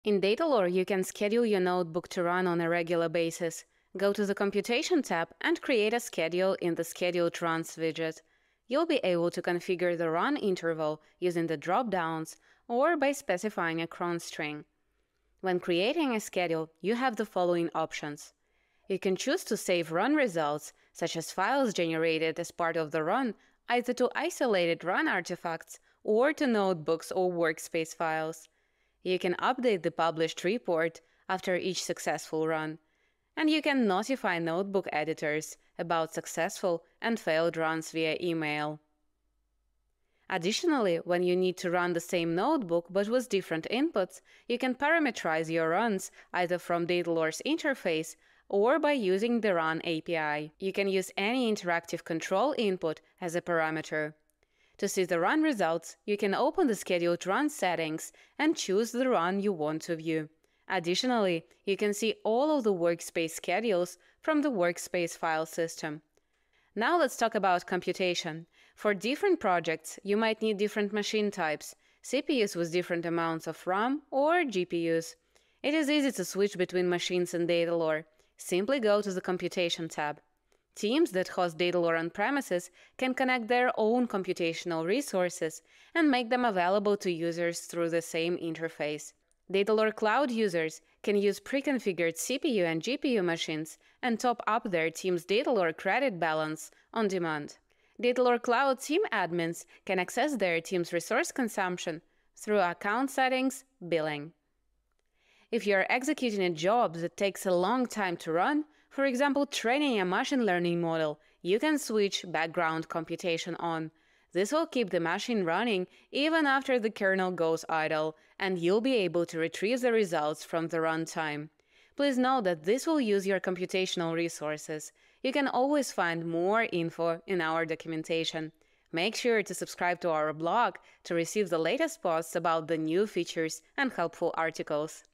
In Datalore, you can schedule your notebook to run on a regular basis. Go to the Computation tab and create a schedule in the Scheduled Runs widget. You'll be able to configure the run interval using the dropdowns or by specifying a cron string. When creating a schedule, you have the following options. You can choose to save run results, such as files generated as part of the run, either to isolated run artifacts or to notebooks or workspace files. You can update the published report after each successful run. And you can notify notebook editors about successful and failed runs via email. Additionally, when you need to run the same notebook but with different inputs, you can parametrize your runs either from Datalore's interface or by using the Run API. You can use any interactive control input as a parameter. To see the run results, you can open the Scheduled Run settings and choose the run you want to view. Additionally, you can see all of the workspace schedules from the workspace file system. Now let's talk about computation. For different projects, you might need different machine types, CPUs with different amounts of RAM or GPUs. It is easy to switch between machines in Datalore. Simply go to the Computation tab. Teams that host Datalore on premises can connect their own computational resources and make them available to users through the same interface. Datalore Cloud users can use pre-configured CPU and GPU machines and top up their team's Datalore credit balance on demand. Datalore Cloud team admins can access their team's resource consumption through account settings, billing. If you are executing a job that takes a long time to run, for example, training a machine learning model, you can switch background computation on. This will keep the machine running even after the kernel goes idle, and you'll be able to retrieve the results from the runtime. Please note that this will use your computational resources. You can always find more info in our documentation. Make sure to subscribe to our blog to receive the latest posts about the new features and helpful articles.